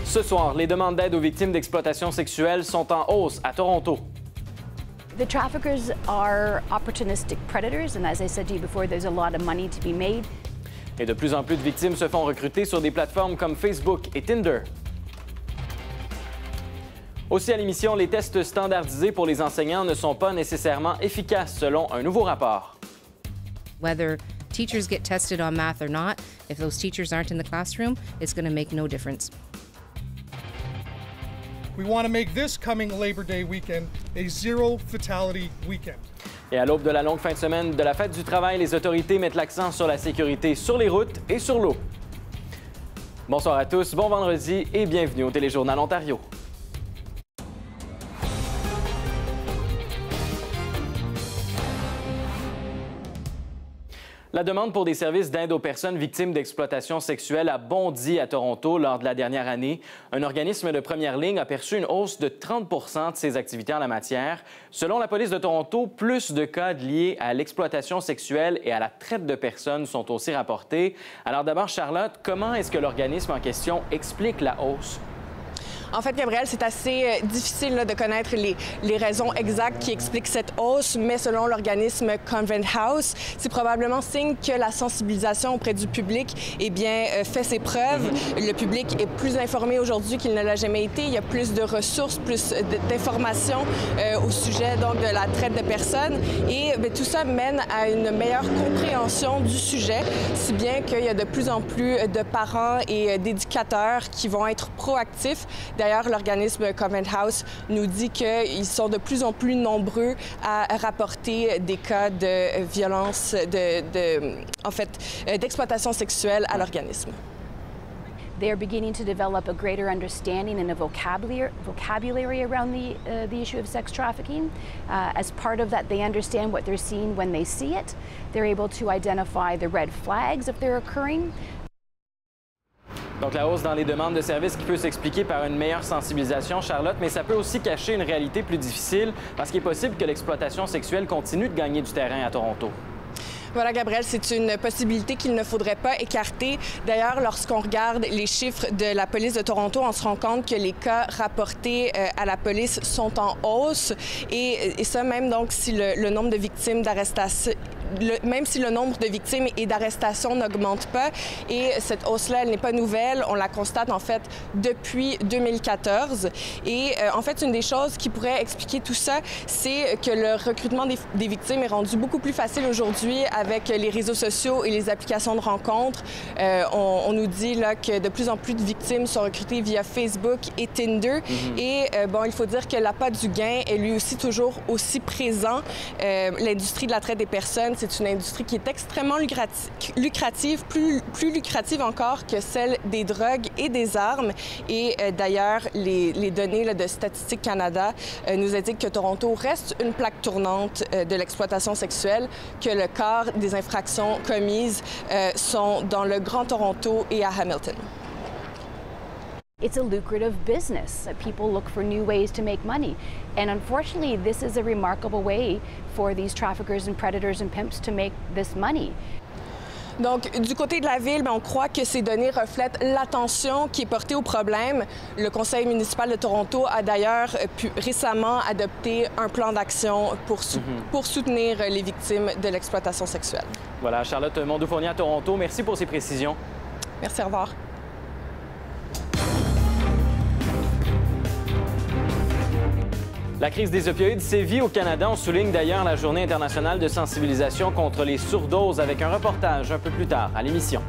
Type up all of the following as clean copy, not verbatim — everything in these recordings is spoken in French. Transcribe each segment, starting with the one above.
Ce soir, les demandes d'aide aux victimes d'exploitation sexuelle sont en hausse à Toronto. The traffickers are opportunistic predators, and as I said to you before, there's a lot of money to be made. Et de plus en plus de victimes se font recruter sur des plateformes comme Facebook et Tinder. Aussi à l'émission, les tests standardisés pour les enseignants ne sont pas nécessairement efficaces selon un nouveau rapport. Whether teachers get tested on math or not, if those teachers aren't in the classroom, it's going to make no difference. We want to make this coming Labor Day weekend a zero fatality weekend. Et à l'aube de la longue fin de semaine de la fête du travail, les autorités mettent l'accent sur la sécurité sur les routes et sur l'eau. Bonsoir à tous, bon vendredi et bienvenue au Téléjournal Ontario. La demande pour des services d'aide aux personnes victimes d'exploitation sexuelle a bondi à Toronto lors de la dernière année. Un organisme de première ligne a perçu une hausse de 30 % de ses activités en la matière. Selon la police de Toronto, plus de cas liés à l'exploitation sexuelle et à la traite de personnes sont aussi rapportés. Alors d'abord, Charlotte, comment est-ce que l'organisme en question explique la hausse? En fait, Gabriel, c'est assez difficile là, de connaître les raisons exactes qui expliquent cette hausse, mais selon l'organisme Convent House, c'est probablement signe que la sensibilisation auprès du public eh bien, fait ses preuves. Le public est plus informé aujourd'hui qu'il ne l'a jamais été. Il y a plus de ressources, plus d'informations au sujet donc, de la traite de personnes. Et bien, tout ça mène à une meilleure compréhension du sujet, si bien qu'il y a de plus en plus de parents et d'éducateurs qui vont être proactifs. D'ailleurs, l'organisme Convent House nous dit qu'ils sont de plus en plus nombreux à rapporter des cas de violence, d'exploitation sexuelle à l'organisme. They are beginning to develop a greater understanding and a vocabulary around the issue of sex trafficking. As part of that, they understand what they're seeing when they see it. They're able to identify the red flags if they're occurring. Donc la hausse dans les demandes de services qui peut s'expliquer par une meilleure sensibilisation, Charlotte, mais ça peut aussi cacher une réalité plus difficile parce qu'il est possible que l'exploitation sexuelle continue de gagner du terrain à Toronto. Voilà, Gabriel, c'est une possibilité qu'il ne faudrait pas écarter. D'ailleurs, lorsqu'on regarde les chiffres de la police de Toronto, on se rend compte que les cas rapportés à la police sont en hausse. Et ça, même donc si le nombre de victimes d'arrestation... même si le nombre de victimes et d'arrestations n'augmente pas. Et cette hausse-là, elle n'est pas nouvelle. On la constate, en fait, depuis 2014. Et en fait, une des choses qui pourrait expliquer tout ça, c'est que le recrutement des victimes est rendu beaucoup plus facile aujourd'hui avec les réseaux sociaux et les applications de rencontres. On nous dit là, que de plus en plus de victimes sont recrutées via Facebook et Tinder. Et bon, il faut dire que l'appât du gain est lui aussi toujours aussi présent. L'industrie de la traite des personnes, c'est une industrie qui est extrêmement lucrative, plus lucrative encore que celle des drogues et des armes. Et d'ailleurs, les données là, de Statistique Canada nous indiquent que Toronto reste une plaque tournante de l'exploitation sexuelle, que le quart des infractions commises sont dans le Grand Toronto et à Hamilton. It's a lucrative business. People look for new ways to make money. And unfortunately, this is a remarkable way for these traffickers and predators and pimps to make this money. Donc, du côté de la Ville, on croit que ces données reflètent l'attention qui est portée au problème. Le Conseil municipal de Toronto a d'ailleurs récemment adopté un plan d'action pour soutenir les victimes de l'exploitation sexuelle. Voilà, Charlotte Mondeau-Fournier à Toronto, merci pour ces précisions. Merci, au revoir. La crise des opioïdes sévit au Canada. On souligne d'ailleurs la Journée internationale de sensibilisation contre les surdoses avec un reportage un peu plus tard à l'émission.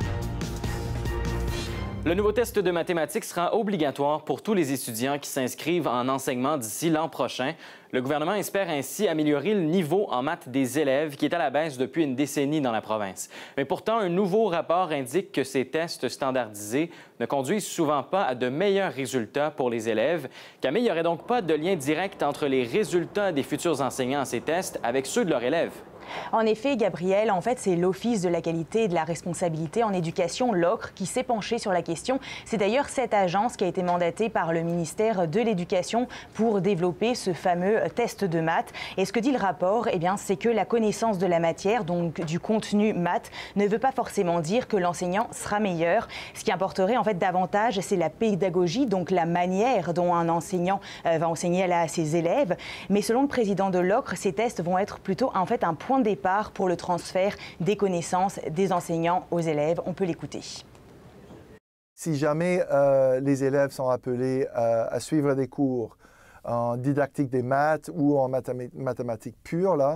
Le nouveau test de mathématiques sera obligatoire pour tous les étudiants qui s'inscrivent en enseignement d'ici l'an prochain. Le gouvernement espère ainsi améliorer le niveau en maths des élèves qui est à la baisse depuis une décennie dans la province. Mais pourtant, un nouveau rapport indique que ces tests standardisés ne conduisent souvent pas à de meilleurs résultats pour les élèves. Camille, il n'y aurait donc pas de lien direct entre les résultats des futurs enseignants à ces tests avec ceux de leurs élèves? En effet, Gabriel, en fait, c'est l'Office de la qualité et de la responsabilité en éducation, l'OCRE, qui s'est penché sur la question. C'est d'ailleurs cette agence qui a été mandatée par le ministère de l'Éducation pour développer ce fameux test de maths. Et ce que dit le rapport, eh bien, c'est que la connaissance de la matière, donc du contenu maths, ne veut pas forcément dire que l'enseignant sera meilleur. Ce qui importerait en fait davantage, c'est la pédagogie, donc la manière dont un enseignant va enseigner à ses élèves. Mais selon le président de l'OCRE, ces tests vont être plutôt en fait un point de départ pour le transfert des connaissances des enseignants aux élèves. On peut l'écouter. Si jamais les élèves sont appelés à suivre des cours en didactique des maths ou en mathématiques pures, là,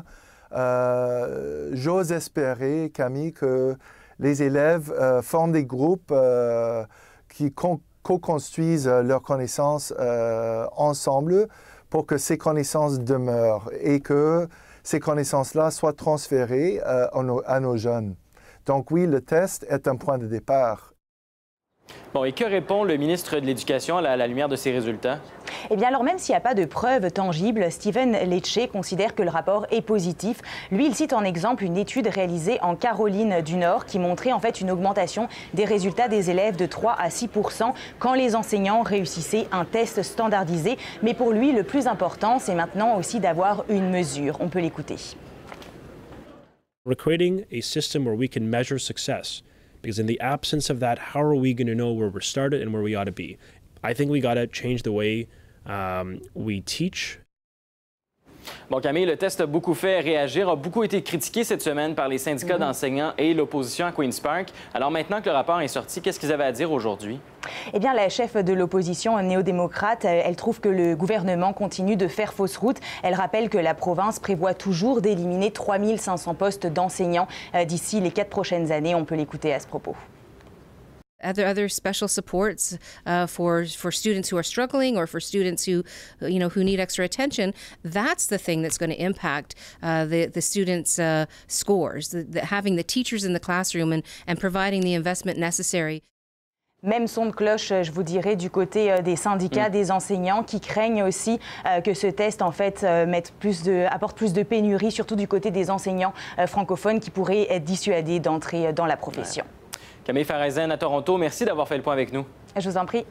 j'ose espérer, Camille, que les élèves forment des groupes qui co-construisent leurs connaissances ensemble pour que ces connaissances demeurent et que ces connaissances-là soient transférées à nos jeunes. Donc oui, le test est un point de départ. Bon, et que répond le ministre de l'Éducation à la lumière de ces résultats? Eh bien, alors même s'il n'y a pas de preuves tangibles, Stephen Lecce considère que le rapport est positif. Lui, il cite en exemple une étude réalisée en Caroline du Nord qui montrait en fait une augmentation des résultats des élèves de 3 à 6% quand les enseignants réussissaient un test standardisé. Mais pour lui, le plus important, c'est maintenant aussi d'avoir une mesure. On peut l'écouter. We're creating a system where we can measure success. Because in the absence of that, how are we going to know where we're started and where we ought to be? I think we got to change the way we teach. Bon, Camille, le test a beaucoup fait réagir, a beaucoup été critiqué cette semaine par les syndicats d'enseignants et l'opposition à Queen's Park. Alors maintenant que le rapport est sorti, qu'est-ce qu'ils avaient à dire aujourd'hui? Eh bien, la chef de l'opposition néo-démocrate, elle trouve que le gouvernement continue de faire fausse route. Elle rappelle que la province prévoit toujours d'éliminer 3500 postes d'enseignants d'ici les 4 prochaines années. On peut l'écouter à ce propos. Other special supports for students who are struggling or for students who need extra attention, that's the thing that's going to impact the students' scores. Having the teachers in the classroom and providing the investment necessary. Même son de cloche, je vous dirais, du côté des syndicats, des enseignants qui craignent aussi que ce test en fait apporte plus de pénurie, surtout du côté des enseignants francophones qui pourraient être dissuadés d'entrer dans la profession. Ouais. Camille Faraizen à Toronto, merci d'avoir fait le point avec nous. Je vous en prie.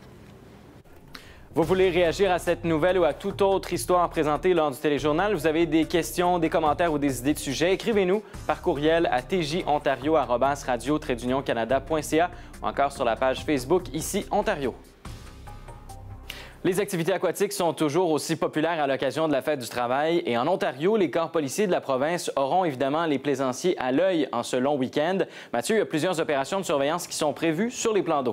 Vous voulez réagir à cette nouvelle ou à toute autre histoire présentée lors du téléjournal? Vous avez des questions, des commentaires ou des idées de sujets? Écrivez-nous par courriel à tjontario@radio-canada.ca ou encore sur la page Facebook Ici Ontario. Les activités aquatiques sont toujours aussi populaires à l'occasion de la fête du travail et en Ontario, les corps policiers de la province auront évidemment les plaisanciers à l'œil en ce long week-end. Mathieu, il y a plusieurs opérations de surveillance qui sont prévues sur les plans d'eau.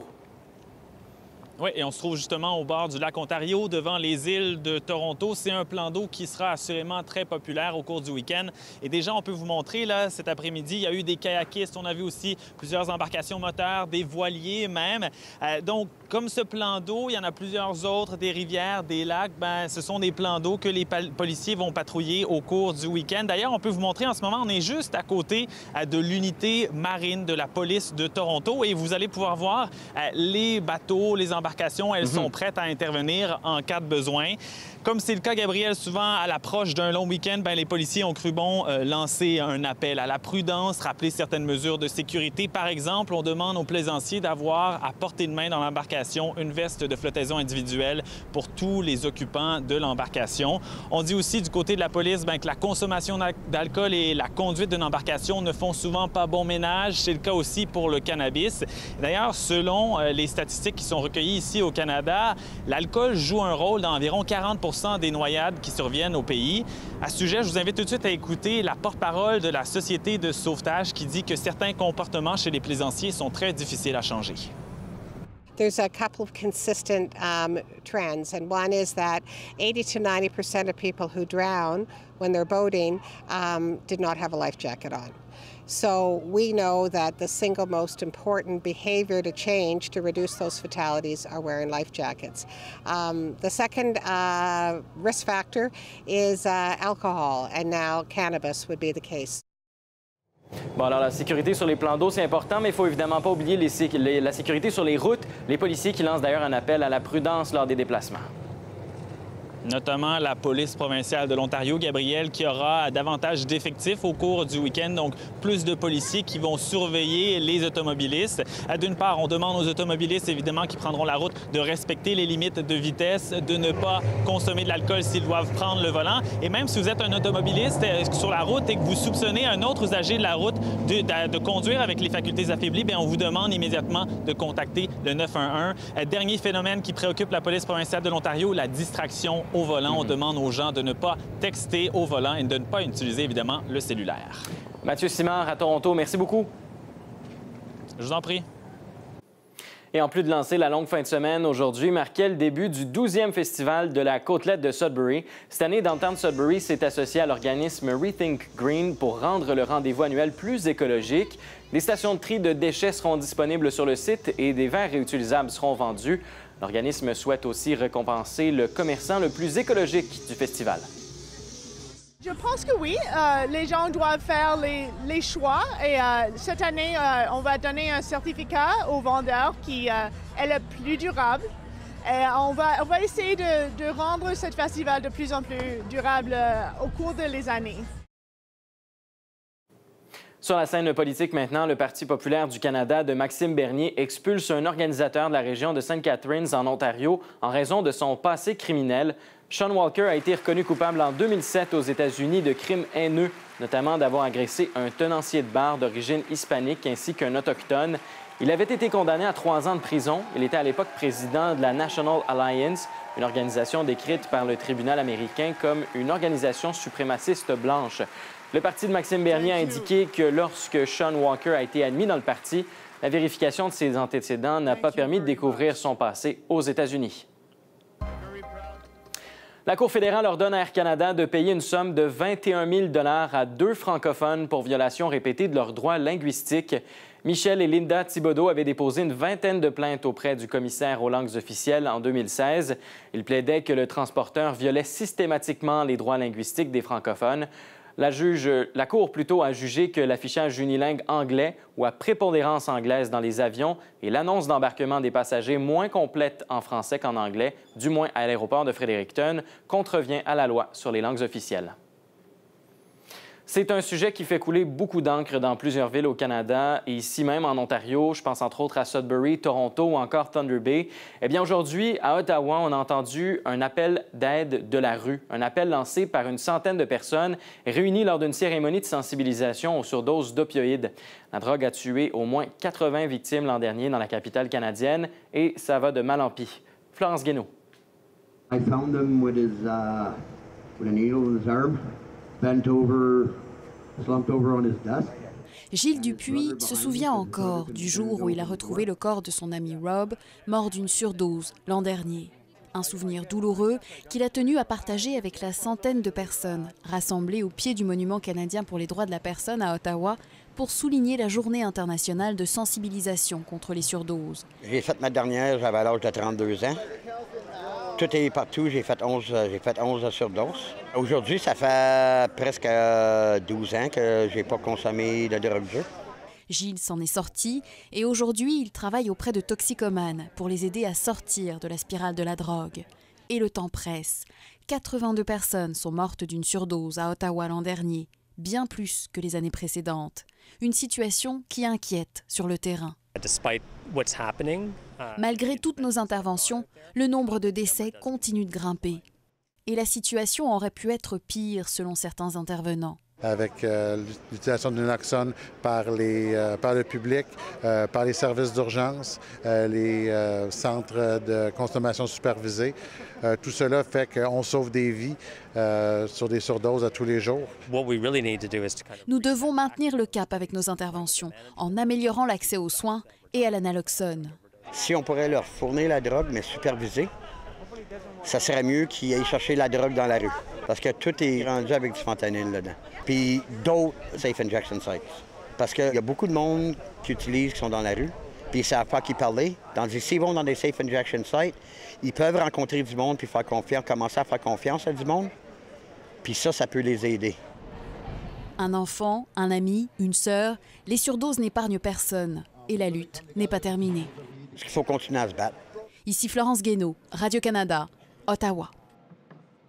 Oui, et on se trouve justement au bord du lac Ontario, devant les îles de Toronto. C'est un plan d'eau qui sera assurément très populaire au cours du week-end. Et déjà, on peut vous montrer, là, cet après-midi, il y a eu des kayakistes. On a vu aussi plusieurs embarcations moteurs, des voiliers même. Donc, comme ce plan d'eau, il y en a plusieurs autres, des rivières, des lacs. Bien, ce sont des plans d'eau que les policiers vont patrouiller au cours du week-end. D'ailleurs, on peut vous montrer en ce moment, on est juste à côté de l'unité marine de la police de Toronto. Et vous allez pouvoir voir les bateaux, les embarcations, elles sont prêtes à intervenir en cas de besoin. Comme c'est le cas, Gabriel, souvent à l'approche d'un long week-end, bien, les policiers ont cru bon lancer un appel à la prudence, rappeler certaines mesures de sécurité. Par exemple, on demande aux plaisanciers d'avoir à portée de main dans l'embarcation une veste de flottaison individuelle pour tous les occupants de l'embarcation. On dit aussi du côté de la police bien, que la consommation d'alcool et la conduite d'une embarcation ne font souvent pas bon ménage. C'est le cas aussi pour le cannabis. D'ailleurs, selon les statistiques qui sont recueillies ici au Canada, l'alcool joue un rôle dans environ 40 des noyades qui surviennent au pays. À ce sujet, je vous invite tout de suite à écouter la porte-parole de la Société de sauvetage qui dit que certains comportements chez les plaisanciers sont très difficiles à changer. There's a couple of consistent trends, and one is that 80 to 90% of people who drown when they're boating did not have a life jacket on. So we know that the single most important behavior to change to reduce those fatalities are wearing life jackets. The second risk factor is alcohol, and now cannabis would be the case. Bon, alors la sécurité sur les plans d'eau, c'est important, mais il ne faut évidemment pas oublier la sécurité sur les routes. Les policiers qui lancent d'ailleurs un appel à la prudence lors des déplacements. Notamment la police provinciale de l'Ontario, Gabriel, qui aura davantage d'effectifs au cours du week-end, donc plus de policiers qui vont surveiller les automobilistes. D'une part, on demande aux automobilistes, évidemment, qui prendront la route, de respecter les limites de vitesse, de ne pas consommer de l'alcool s'ils doivent prendre le volant. Et même si vous êtes un automobiliste sur la route et que vous soupçonnez un autre usager de la route de conduire avec les facultés affaiblies, bien, on vous demande immédiatement de contacter le 911. Dernier phénomène qui préoccupe la police provinciale de l'Ontario, la distraction au volant. On demande aux gens de ne pas texter au volant et de ne pas utiliser, évidemment, le cellulaire. Mathieu Simard à Toronto, merci beaucoup. Je vous en prie. Et en plus de lancer la longue fin de semaine, aujourd'hui marquait le début du 12e festival de la côtelette de Sudbury. Cette année, Downtown Sudbury s'est associé à l'organisme Rethink Green pour rendre le rendez-vous annuel plus écologique. Des stations de tri de déchets seront disponibles sur le site et des verres réutilisables seront vendus. L'organisme souhaite aussi récompenser le commerçant le plus écologique du festival. Je pense que oui. Les gens doivent faire les choix. Et cette année, on va donner un certificat au vendeur qui est le plus durable. Et on va essayer de rendre ce festival de plus en plus durable au cours des années. Sur la scène politique maintenant, le Parti populaire du Canada de Maxime Bernier expulse un organisateur de la région de St. Catharines en Ontario en raison de son passé criminel. Sean Walker a été reconnu coupable en 2007 aux États-Unis de crimes haineux, notamment d'avoir agressé un tenancier de bar d'origine hispanique ainsi qu'un autochtone. Il avait été condamné à 3 ans de prison. Il était à l'époque président de la National Alliance, une organisation décrite par le tribunal américain comme une organisation suprémaciste blanche. Le parti de Maxime Bernier a indiqué que lorsque Sean Walker a été admis dans le parti, la vérification de ses antécédents n'a pas permis de découvrir son passé aux États-Unis. La Cour fédérale ordonne à Air Canada de payer une somme de 21 000 $ à 2 francophones pour violation répétée de leurs droits linguistiques. Michel et Linda Thibodeau avaient déposé une vingtaine de plaintes auprès du commissaire aux langues officielles en 2016. Ils plaidaient que le transporteur violait systématiquement les droits linguistiques des francophones. La Cour plutôt a jugé que l'affichage unilingue anglais ou à prépondérance anglaise dans les avions et l'annonce d'embarquement des passagers moins complète en français qu'en anglais, du moins à l'aéroport de Fredericton, contrevient à la loi sur les langues officielles. C'est un sujet qui fait couler beaucoup d'encre dans plusieurs villes au Canada et ici même en Ontario. Je pense entre autres à Sudbury, Toronto ou encore Thunder Bay. Eh bien aujourd'hui, à Ottawa, on a entendu un appel d'aide de la rue, un appel lancé par une centaine de personnes réunies lors d'une cérémonie de sensibilisation aux surdoses d'opioïdes. La drogue a tué au moins 80 victimes l'an dernier dans la capitale canadienne et ça va de mal en pis. Florence Guénaud. I found him with a needle in his arm. Bent over, slumped over on his desk. Gilles Dupuis se souvient encore du jour où il a retrouvé le corps de son ami Rob, mort d'une surdose l'an dernier. Un souvenir douloureux qu'il a tenu à partager avec la centaine de personnes rassemblées au pied du Monument canadien pour les droits de la personne à Ottawa pour souligner la journée internationale de sensibilisation contre les surdoses. J'ai fait ma dernière, j'avais l'âge de 32 ans. Tout est partout, j'ai fait 11 surdoses. Aujourd'hui, ça fait presque 12 ans que je n'ai pas consommé de drogue dure. Gilles s'en est sorti et aujourd'hui, il travaille auprès de toxicomanes pour les aider à sortir de la spirale de la drogue. Et le temps presse. 82 personnes sont mortes d'une surdose à Ottawa l'an dernier, bien plus que les années précédentes. Une situation qui inquiète sur le terrain. Malgré toutes nos interventions, le nombre de décès continue de grimper. Et la situation aurait pu être pire selon certains intervenants. Avec l'utilisation du naloxone par le public, par les services d'urgence, les centres de consommation supervisés. Tout cela fait qu'on sauve des vies sur des surdoses à tous les jours. Nous devons maintenir le cap avec nos interventions en améliorant l'accès aux soins et à la naloxone. Si on pourrait leur fournir la drogue, mais supervisée, ça serait mieux qu'ils aillent chercher la drogue dans la rue. Parce que tout est rendu avec du fentanyl là-dedans. Puis d'autres safe injection sites. Parce qu'il y a beaucoup de monde qui utilisent, qui sont dans la rue, puis ils ne savent pas qui parler. Tandis que s'ils vont dans des safe injection sites, ils peuvent rencontrer du monde puis faire confiance, commencer à faire confiance à du monde. Puis ça peut les aider. Un enfant, un ami, une sœur, les surdoses n'épargnent personne. Et la lutte n'est pas terminée. Il faut continuer à se battre. Ici Florence Guénaud, Radio-Canada, Ottawa.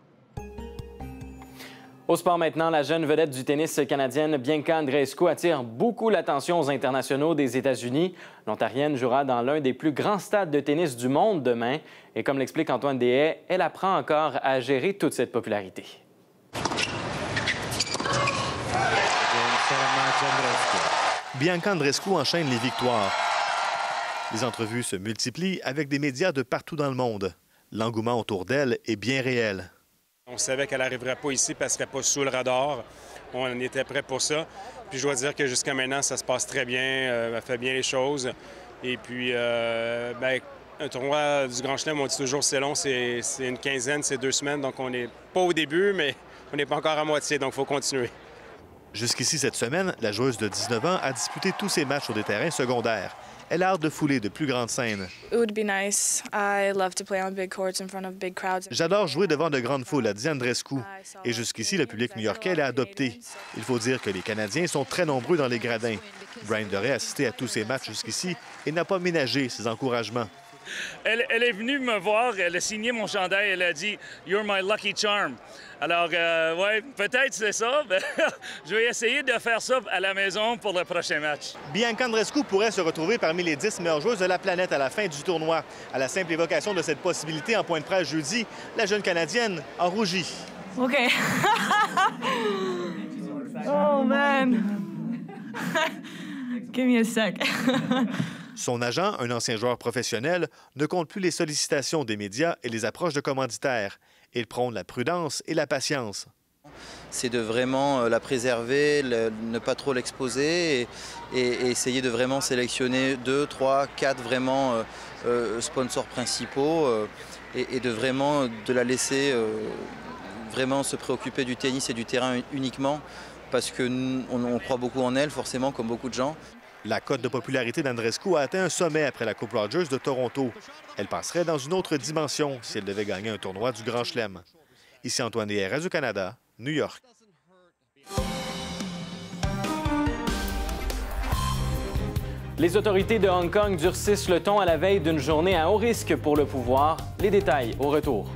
Au sport maintenant, la jeune vedette du tennis canadienne Bianca Andreescu attire beaucoup l'attention aux internationaux des États-Unis. L'Ontarienne jouera dans l'un des plus grands stades de tennis du monde demain. Et comme l'explique Antoine Deshaies, elle apprend encore à gérer toute cette popularité. Bianca Andreescu enchaîne les victoires. Les entrevues se multiplient avec des médias de partout dans le monde. L'engouement autour d'elle est bien réel. On savait qu'elle n'arriverait pas ici parce qu'elle serait pas sous le radar. On était prêt pour ça. Puis je dois dire que jusqu'à maintenant, ça se passe très bien. Elle fait bien les choses. Et puis, un tournoi du Grand Chelem, on dit toujours c'est long, c'est une quinzaine, c'est 2 semaines. Donc on n'est pas au début, mais on n'est pas encore à moitié, donc il faut continuer. Jusqu'ici cette semaine, la joueuse de 19 ans a disputé tous ses matchs sur des terrains secondaires. Elle a hâte de fouler de plus grandes scènes. J'adore jouer devant de grandes foules, a dit Andreescu. Et jusqu'ici, le public new-yorkais l'a adopté. Il faut dire que les Canadiens sont très nombreux dans les gradins. Brian Doré a assisté à tous ses matchs jusqu'ici et n'a pas ménagé ses encouragements. Elle est venue me voir, elle a signé mon chandail, elle a dit « You're my lucky charm ». Alors, ouais, peut-être c'est ça. Mais je vais essayer de faire ça à la maison pour le prochain match. Bianca Andreescu pourrait se retrouver parmi les 10 meilleures joueuses de la planète à la fin du tournoi. À la simple évocation de cette possibilité en point de presse jeudi, la jeune Canadienne a rougi. OK. Oh, man. Give me a sec. Son agent, un ancien joueur professionnel, ne compte plus les sollicitations des médias et les approches de commanditaires. Il prône la prudence et la patience. C'est de vraiment la préserver, ne pas trop l'exposer et essayer de vraiment sélectionner 2, 3, 4 vraiment sponsors principaux et de vraiment de la laisser vraiment se préoccuper du tennis et du terrain uniquement parce qu'on croit beaucoup en elle, forcément, comme beaucoup de gens. La cote de popularité d'Andreescu a atteint un sommet après la Coupe Rogers de Toronto. Elle passerait dans une autre dimension si elle devait gagner un tournoi du Grand Chelem. Ici Antoine Deshaies, Radio-Canada, New York. Les autorités de Hong Kong durcissent le ton à la veille d'une journée à haut risque pour le pouvoir. Les détails au retour.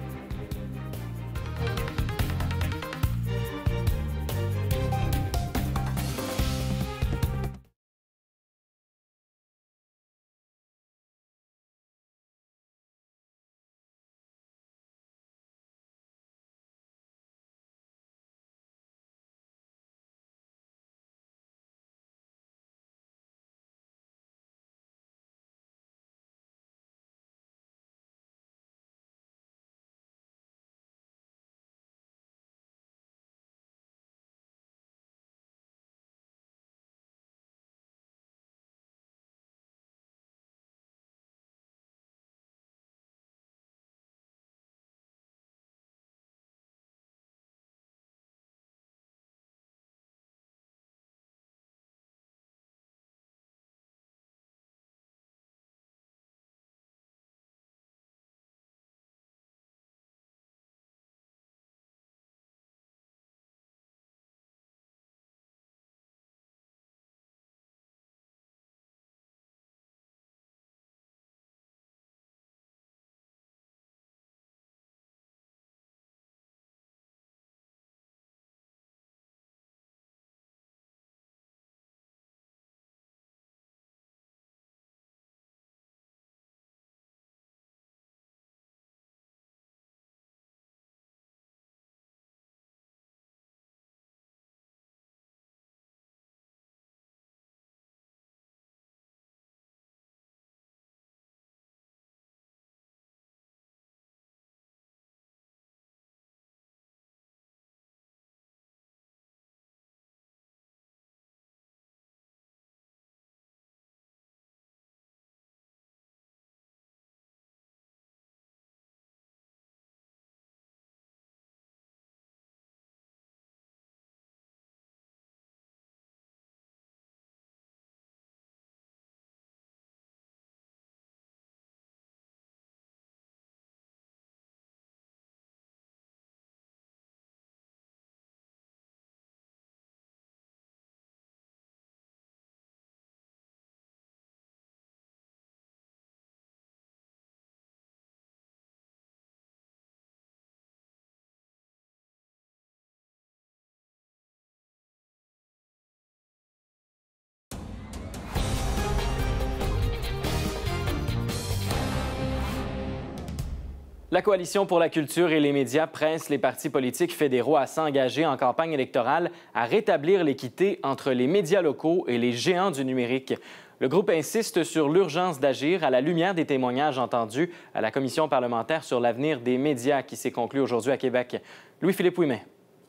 La Coalition pour la culture et les médias presse les partis politiques fédéraux à s'engager en campagne électorale à rétablir l'équité entre les médias locaux et les géants du numérique. Le groupe insiste sur l'urgence d'agir à la lumière des témoignages entendus à la commission parlementaire sur l'avenir des médias qui s'est conclue aujourd'hui à Québec. Louis-Philippe Ouimet.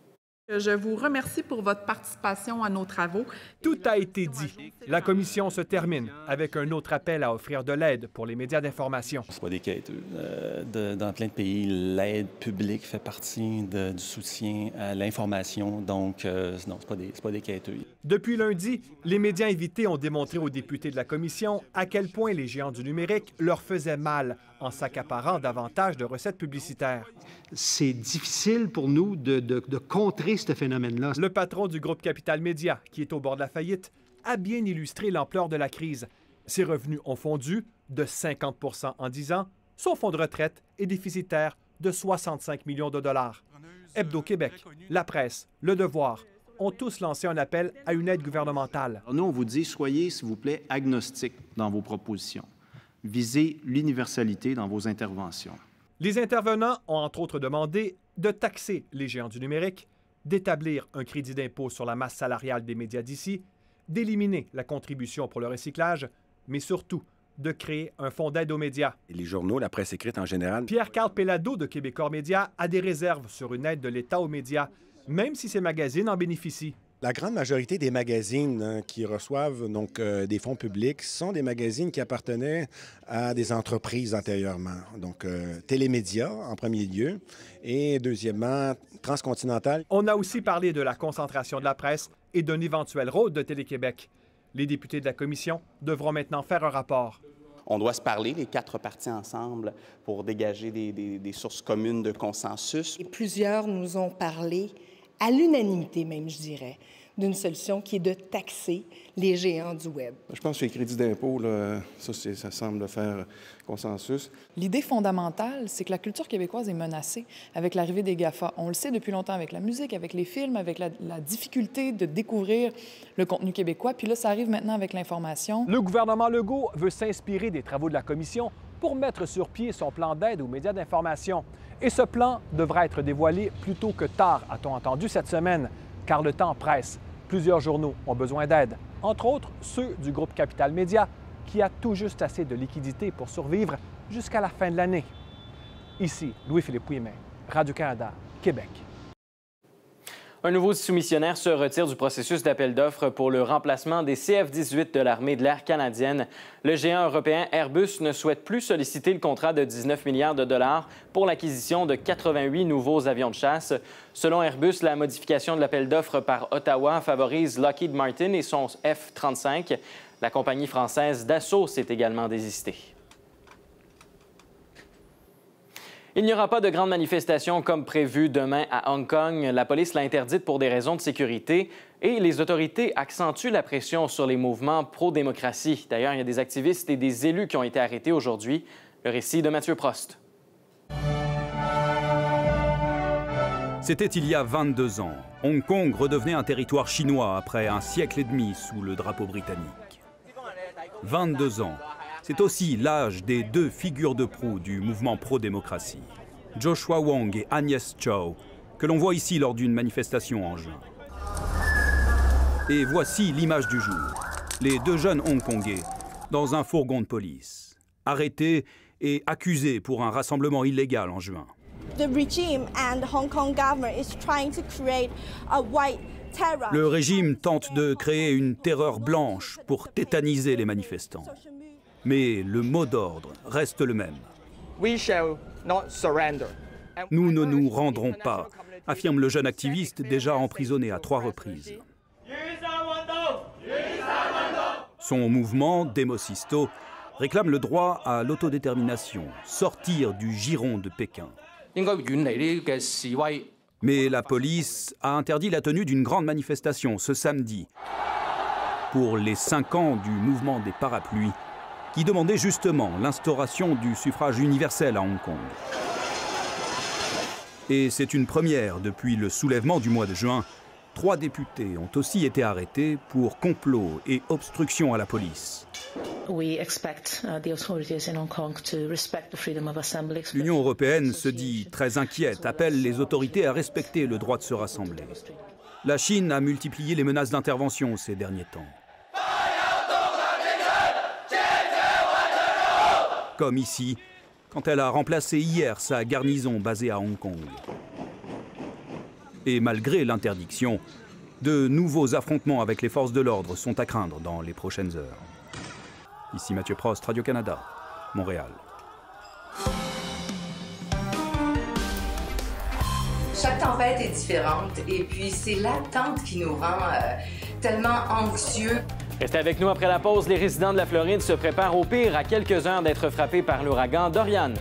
Je vous remercie pour votre participation à nos travaux. Tout a été dit. La commission se termine avec un autre appel à offrir de l'aide pour les médias d'information. C'est pas des quêteux. Dans plein de pays, l'aide publique fait partie du soutien à l'information. Donc, non, c'est pas des quêteux. Depuis lundi, les médias invités ont démontré aux députés de la commission à quel point les géants du numérique leur faisaient mal en s'accaparant davantage de recettes publicitaires. C'est difficile pour nous de contrer ce phénomène-là. Le patron du groupe Capital Média, qui est au bord de la faillite, a bien illustré l'ampleur de la crise. Ses revenus ont fondu de 50 % en 10 ans. Son fonds de retraite est déficitaire de 65 millions de dollars. Hebdo-Québec, La Presse, Le Devoir ont tous lancé un appel à une aide gouvernementale. Nous, on vous dit, soyez, s'il vous plaît, agnostiques dans vos propositions. Visez l'universalité dans vos interventions. Les intervenants ont entre autres demandé de taxer les géants du numérique, d'établir un crédit d'impôt sur la masse salariale des médias d'ici, d'éliminer la contribution pour le recyclage, mais surtout de créer un fonds d'aide aux médias. Et les journaux, la presse écrite en général. Pierre-Carl Pellado de Québecor Média a des réserves sur une aide de l'État aux médias, même si ces magazines en bénéficient. La grande majorité des magazines qui reçoivent donc, des fonds publics sont des magazines qui appartenaient à des entreprises antérieurement. Donc, Télémédia en premier lieu et deuxièmement, Transcontinental. On a aussi parlé de la concentration de la presse et d'un éventuel rôle de Télé-Québec. Les députés de la commission devront maintenant faire un rapport. On doit se parler, les 4 partis ensemble, pour dégager des sources communes de consensus. Et plusieurs nous ont parlé, à l'unanimité même, je dirais, d'une solution qui est de taxer les géants du Web. Je pense que les crédits d'impôt, ça semble faire consensus. L'idée fondamentale, c'est que la culture québécoise est menacée avec l'arrivée des GAFA. On le sait depuis longtemps avec la musique, avec les films, avec la difficulté de découvrir le contenu québécois. Puis là, ça arrive maintenant avec l'information. Le gouvernement Legault veut s'inspirer des travaux de la commission pour mettre sur pied son plan d'aide aux médias d'information. Et ce plan devra être dévoilé plus tôt que tard, a-t-on entendu cette semaine, car le temps presse. Plusieurs journaux ont besoin d'aide, entre autres ceux du groupe Capital Média, qui a tout juste assez de liquidités pour survivre jusqu'à la fin de l'année. Ici, Louis-Philippe Ouimet, Radio-Canada, Québec. Un nouveau soumissionnaire se retire du processus d'appel d'offres pour le remplacement des CF-18 de l'armée de l'air canadienne. Le géant européen Airbus ne souhaite plus solliciter le contrat de 19 milliards de dollars pour l'acquisition de 88 nouveaux avions de chasse. Selon Airbus, la modification de l'appel d'offres par Ottawa favorise Lockheed Martin et son F-35. La compagnie française Dassault s'est également désistée. Il n'y aura pas de grande manifestation comme prévu demain à Hong Kong. La police l'a interdite pour des raisons de sécurité et les autorités accentuent la pression sur les mouvements pro-démocratie. D'ailleurs, il y a des activistes et des élus qui ont été arrêtés aujourd'hui. Le récit de Mathieu Prost. C'était il y a 22 ans. Hong Kong redevenait un territoire chinois après un siècle et demi sous le drapeau britannique. 22 ans. C'est aussi l'âge des 2 figures de proue du mouvement pro-démocratie, Joshua Wong et Agnes Chow, que l'on voit ici lors d'une manifestation en juin. Et voici l'image du jour. Les 2 jeunes hongkongais dans un fourgon de police, arrêtés et accusés pour un rassemblement illégal en juin. Le régime tente de créer une terreur blanche pour tétaniser les manifestants. Mais le mot d'ordre reste le même. Nous ne nous rendrons pas, affirme le jeune activiste déjà emprisonné à 3 reprises. Son mouvement, Demosisto, réclame le droit à l'autodétermination, sortir du giron de Pékin. Mais la police a interdit la tenue d'une grande manifestation ce samedi pour les 5 ans du mouvement des parapluies, qui demandait justement l'instauration du suffrage universel à Hong Kong. Et c'est une première depuis le soulèvement du mois de juin, 3 députés ont aussi été arrêtés pour complot et obstruction à la police. L'Union européenne se dit très inquiète, appelle les autorités à respecter le droit de se rassembler. La Chine a multiplié les menaces d'intervention ces derniers temps. Comme ici, quand elle a remplacé hier sa garnison basée à Hong Kong. Et malgré l'interdiction, de nouveaux affrontements avec les forces de l'ordre sont à craindre dans les prochaines heures. Ici Mathieu Prost, Radio-Canada, Montréal. Chaque tempête est différente et puis c'est l'attente qui nous rend tellement anxieux. Restez avec nous après la pause. Les résidents de la Floride se préparent au pire à quelques heures d'être frappés par l'ouragan Dorian.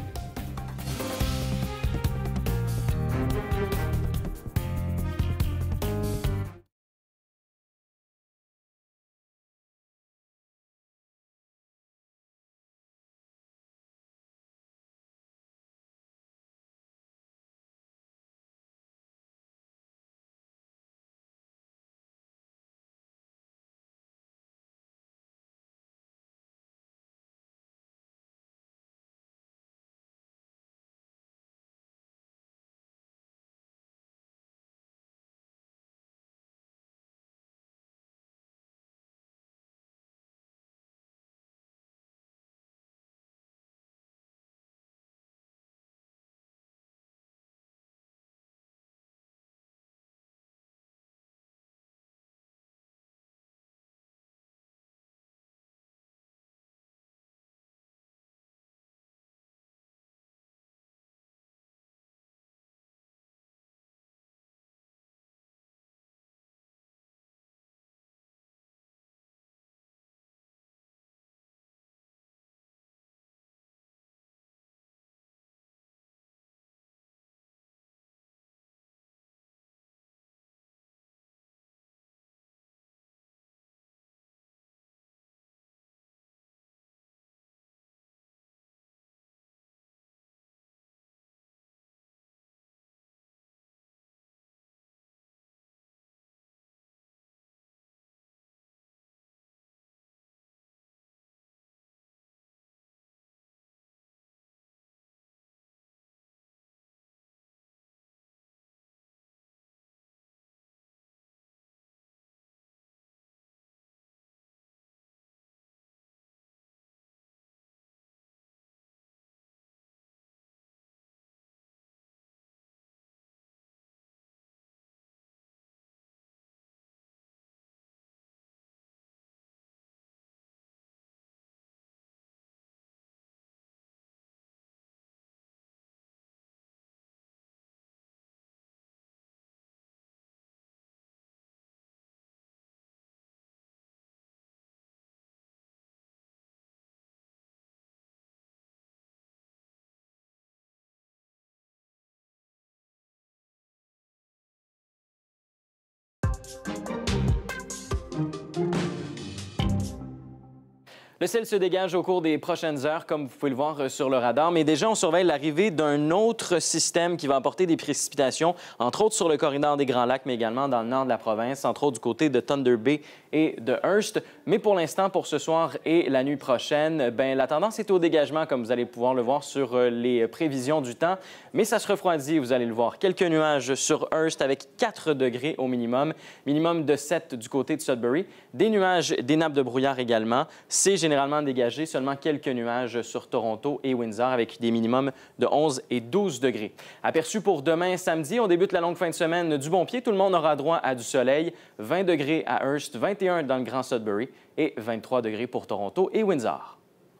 Le ciel se dégage au cours des prochaines heures, comme vous pouvez le voir sur le radar. Mais déjà, on surveille l'arrivée d'un autre système qui va apporter des précipitations, entre autres sur le corridor des Grands Lacs, mais également dans le nord de la province, entre autres du côté de Thunder Bay et de Hearst. Mais pour l'instant, pour ce soir et la nuit prochaine, la tendance est au dégagement, comme vous allez pouvoir le voir sur les prévisions du temps. Mais ça se refroidit, vous allez le voir. Quelques nuages sur Hearst avec 4 degrés au minimum, minimum de 7 du côté de Sudbury. Des nuages, des nappes de brouillard également. C'est généralement dégagé, seulement quelques nuages sur Toronto et Windsor avec des minimums de 11 et 12 degrés. Aperçu pour demain samedi, on débute la longue fin de semaine du bon pied. Tout le monde aura droit à du soleil. 20 degrés à Hearst, 21 dans le Grand Sudbury et 23 degrés pour Toronto et Windsor.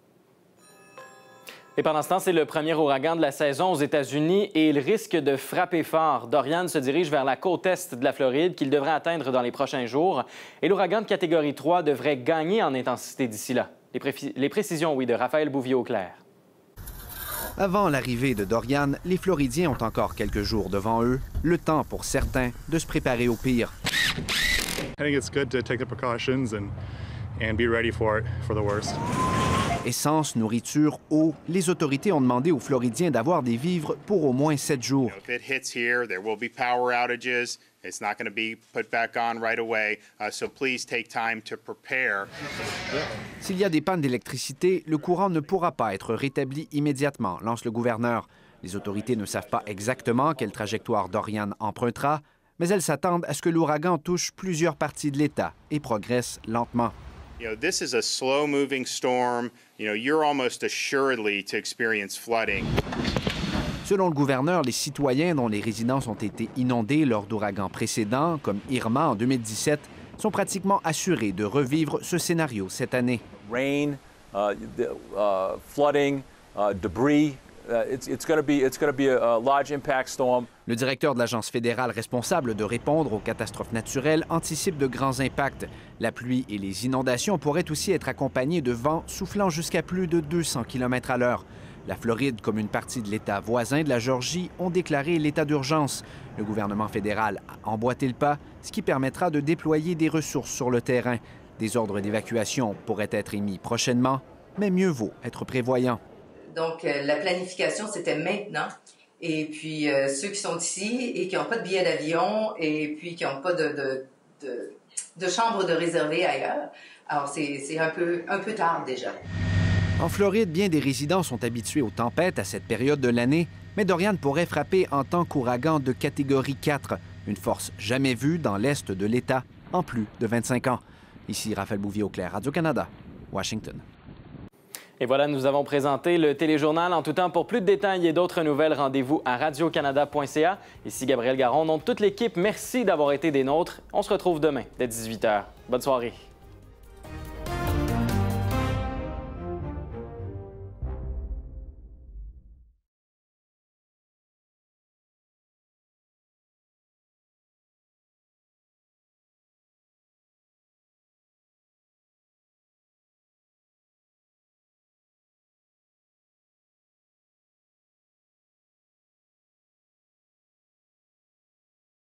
Et pendant ce temps, c'est le premier ouragan de la saison aux États-Unis et il risque de frapper fort. Dorian se dirige vers la côte est de la Floride qu'il devrait atteindre dans les prochains jours. Et l'ouragan de catégorie 3 devrait gagner en intensité d'ici là. Les précisions, de Raphaël Bouvier-Auclair. Avant l'arrivée de Dorian, les Floridiens ont encore quelques jours devant eux, le temps pour certains de se préparer au pire. essence, nourriture, eau, les autorités ont demandé aux Floridiens d'avoir des vivres pour au moins 7 jours. It's not going to be put back on right away, so please take time to prepare. S'il y a des pannes d'électricité, le courant ne pourra pas être rétabli immédiatement, lance le gouverneur. Les autorités ne savent pas exactement quelle trajectoire Dorian empruntera, mais elles s'attendent à ce que l'ouragan touche plusieurs parties de l'État et progresse lentement. This is a slow-moving storm. You're almost assuredly to experience flooding. Selon le gouverneur, les citoyens dont les résidences ont été inondées lors d'ouragans précédents, comme Irma en 2017, sont pratiquement assurés de revivre ce scénario cette année. Rain, flooding, debris. It's going to be a large impact storm. Le directeur de l'agence fédérale responsable de répondre aux catastrophes naturelles anticipe de grands impacts. La pluie et les inondations pourraient aussi être accompagnées de vents soufflant jusqu'à plus de 200 km à l'heure. La Floride, comme une partie de l'État voisin de la Géorgie, ont déclaré l'état d'urgence. Le gouvernement fédéral a emboîté le pas, ce qui permettra de déployer des ressources sur le terrain. Des ordres d'évacuation pourraient être émis prochainement, mais mieux vaut être prévoyant. Donc, la planification, c'était maintenant. Et puis, ceux qui sont ici et qui n'ont pas de billet d'avion et puis qui n'ont pas de chambre de réservée ailleurs, alors c'est un peu tard déjà. En Floride, bien des résidents sont habitués aux tempêtes à cette période de l'année, mais Dorian pourrait frapper en tant qu'ouragan de catégorie 4, une force jamais vue dans l'est de l'État en plus de 25 ans. Ici Raphaël Bouvier-Auclair, Radio-Canada, Washington. Et voilà, nous avons présenté le téléjournal en tout temps. Pour plus de détails et d'autres nouvelles, rendez-vous à radiocanada.ca. Ici Gabriel Garon, au nom de toute l'équipe, merci d'avoir été des nôtres. On se retrouve demain dès 18h. Bonne soirée.